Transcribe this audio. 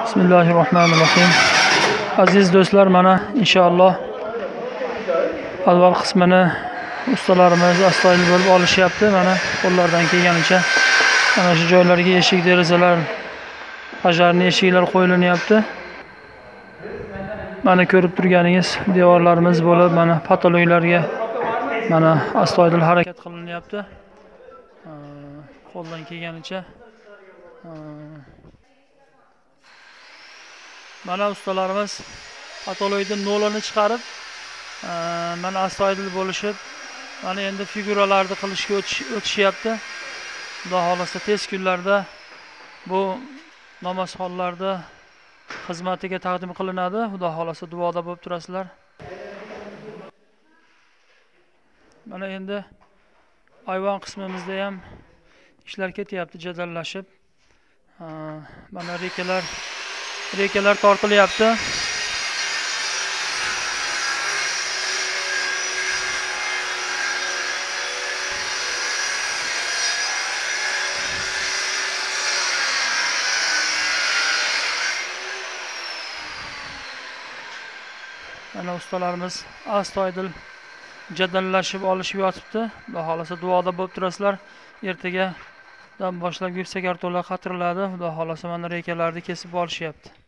Bismillahirrohmanirrohim. Aziz do'stlar, mana inshaalloh avval qismini ustalarimiz astoydil bo'lib olishyapti. Mana qo'llaridan kelganicha mana shu joylarga eshik, derazalar, ajdarni eshiklar qo'yilinyapti. Mana ko'rib turganingiz devorlarimiz bo'lib, mana patologlarga mana astoydil harakat qilinyapti. Qo'ldan kelganicha mana ustalarimiz patologdan nolani chiqarib, mana astoydil bo'lishib, mana endi figuralarni qilishga o'tishyapti. Xudo xolasa tez kunlarda bu namozxonlarda xizmatiga taqdim qilinadi. Xudo xolasa duoda bo'lib turasizlar. Mana endi ayvon qismimizda ham ishlar ketyapti jadallashib. Mana rekalar tortilyapti. Mana ustalarimiz astoydil jadallashib olishib yotibdi. Xudo xolasa duoda bo'lib turasizlar. Ertaga dan boshlab yuksak kartonlar qatiriladi. Xudo xolasa mana rekalarni kesib olishyapti.